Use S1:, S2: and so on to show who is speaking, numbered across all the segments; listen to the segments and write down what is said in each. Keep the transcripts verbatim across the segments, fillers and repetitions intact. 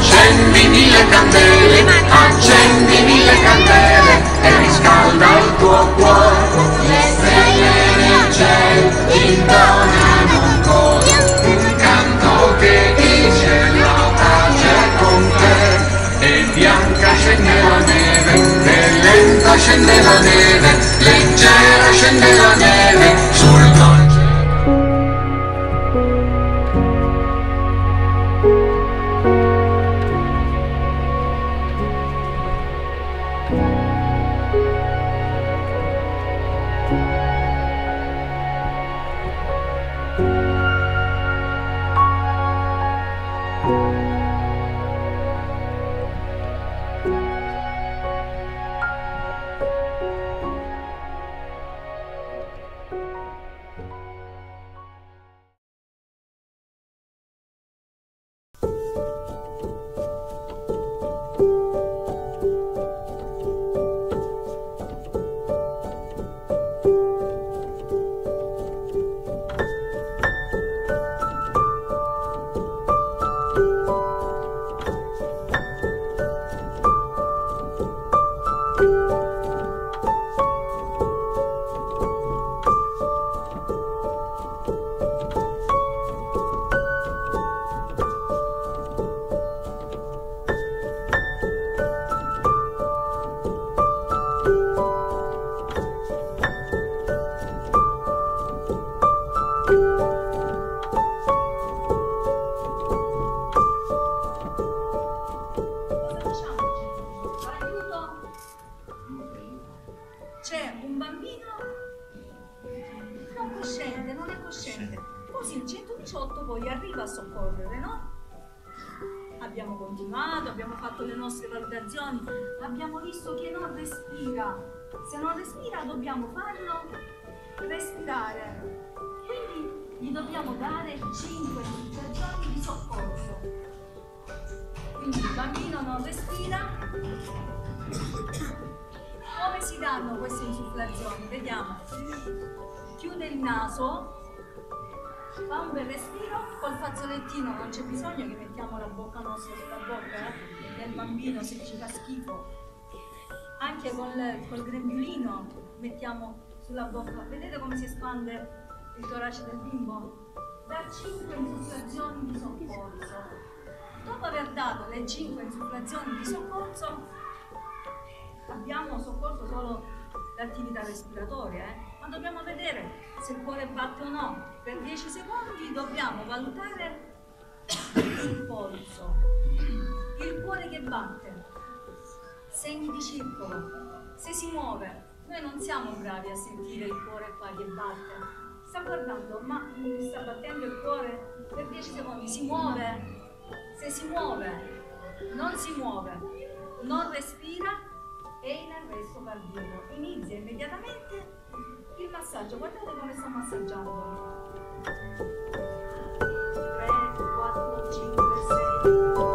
S1: accendi mille candele, accendi mille candele e riscalda il tuo cuore. Le stelle nel cielo intonano ancora un canto che dice la pace è con te. E bianca scende la neve, e lenta scende la neve, leggera scende la neve sul dolce.
S2: C'è un bambino non cosciente, non è cosciente, così il centodiciotto poi arriva a soccorrere, no? Abbiamo continuato, abbiamo fatto le nostre valutazioni, abbiamo visto che non respira. Se non respira dobbiamo farlo respirare, quindi gli dobbiamo dare cinque infusioni di soccorso. Quindi il bambino non respira. Come si danno queste insufflazioni? Vediamo. Chiude il naso, fa un bel respiro, col fazzolettino non c'è bisogno che mettiamo la bocca nostra sulla bocca eh, del bambino se ci fa schifo. Anche col, col grembiulino mettiamo sulla bocca. Vedete come si espande il torace del bimbo? Da cinque insufflazioni di soccorso. Dopo aver dato le cinque insufflazioni di soccorso, abbiamo soccorso solo l'attività respiratoria, eh? Ma dobbiamo vedere se il cuore batte o no. Per dieci secondi dobbiamo valutare il polso, il cuore che batte, segni di circolo, se si muove. Noi non siamo bravi a sentire il cuore qua che batte. Sta guardando, ma sta battendo il cuore per dieci secondi, si muove? Se si muove, non si muove, non respira, e in arresto cardiaco. Inizia immediatamente il massaggio. Guardate come sto massaggiando. tre, quattro, cinque, sei.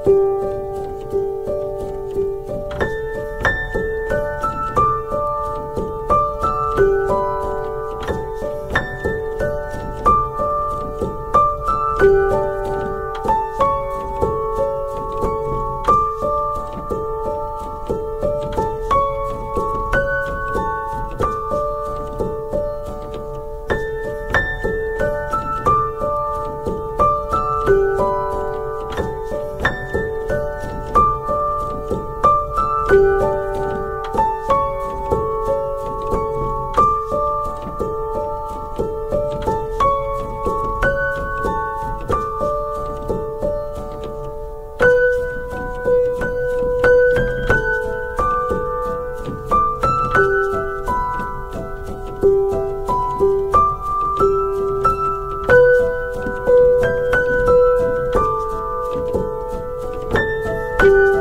S1: Thank you.